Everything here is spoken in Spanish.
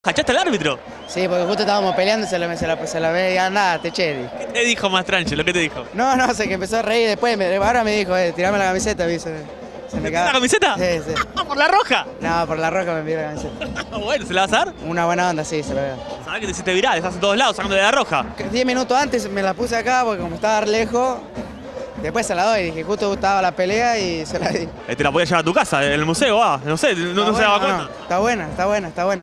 ¿Cachaste al árbitro? Sí, porque justo estábamos peleando y se la ve y anda, te chedi. ¿Qué te dijo más tranquilo? ¿Qué te dijo? No, sé que empezó a reír después, ahora me dijo, tirame la camiseta, me dice. Se ¿Te la camiseta? Sí. ¿Por la roja? No, por la roja me envió la camiseta. Bueno, ¿se la vas a dar? Una buena onda, sí, se la veo. Sabés que te hiciste viral, estás en todos lados sacando de la roja. 10 minutos antes me la puse acá porque como estaba lejos, después se la doy, dije, justo estaba la pelea y se la di. Te la podías llevar a tu casa, en el museo, no sé, no se daba cuenta. Está buena.